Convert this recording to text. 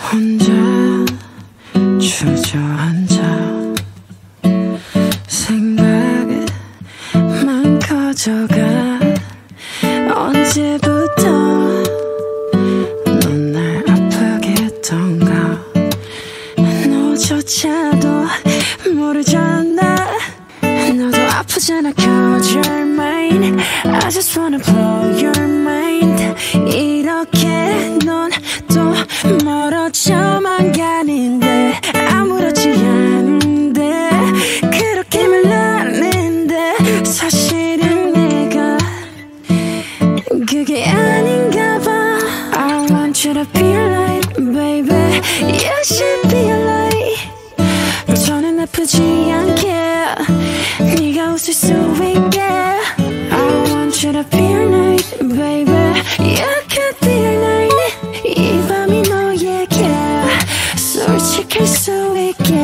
혼자 주저앉아 생각만 커져가 언제부터 넌 날 아프게 했던가 너조차도 모르잖아 너도 아프잖아 cause you're mine I just wanna blow your mind 이렇게 넌 또 멀어져만 가는데 아무렇지 않은데 그렇게 말하는데 사실은 내가 그게 아닌가 봐 I want you to be alright baby You should be alright 저는 아프지 않게 네가 웃을 수 있게 I want you to be alright baby You could be alright 이 밤이 너에게 솔직할 수 있게